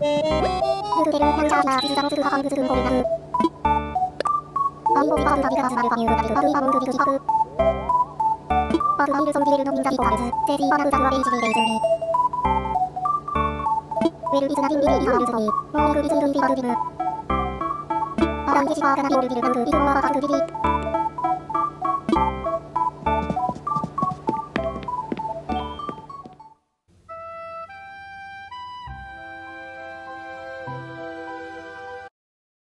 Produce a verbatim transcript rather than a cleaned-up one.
ルルケル、ナンチャーナー、キズザノツルハハングズルンコルナル。アイボビバールダビガズマルパミューダビルバルイバムルビルキパル。バルマイルソンビレルノミンザビコアルズ、セーティーバナウザルアレイジビレイズミ。ウェルビズナビンビリーハールズニー、モーニングビズイルンビバルビム。アランゲジバーガナビオルビルナング、イルモアバカルビリ。